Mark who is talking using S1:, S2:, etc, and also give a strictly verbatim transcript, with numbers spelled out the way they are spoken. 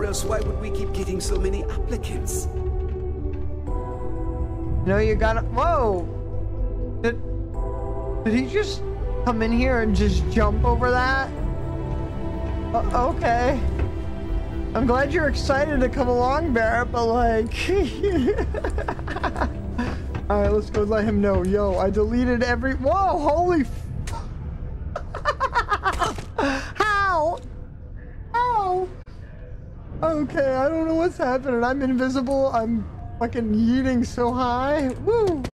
S1: or else why would we keep getting so many applicants?
S2: No, you gotta. Whoa! Did did he just come in here and just jump over that? Uh, okay. I'm glad you're excited to come along, Barret, but like. All right, let's go let him know. Yo, I deleted every. Whoa! Holy. How? How? Okay, I don't know what's happening. I'm invisible. I'm fucking yeeting so high. Woo!